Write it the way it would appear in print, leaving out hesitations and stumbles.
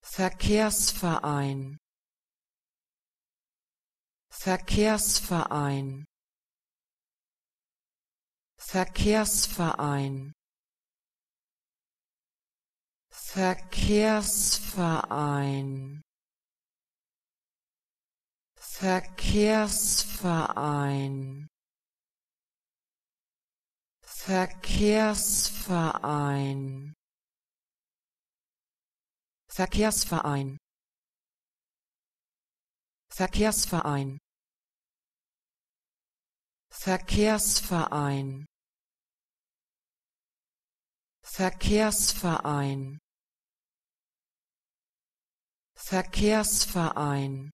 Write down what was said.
Verkehrsverein, Verkehrsverein, Verkehrsverein, Verkehrsverein, Verkehrsverein, Verkehrsverein, Verkehrsverein, Verkehrsverein, Verkehrsverein, Verkehrsverein, Verkehrsverein,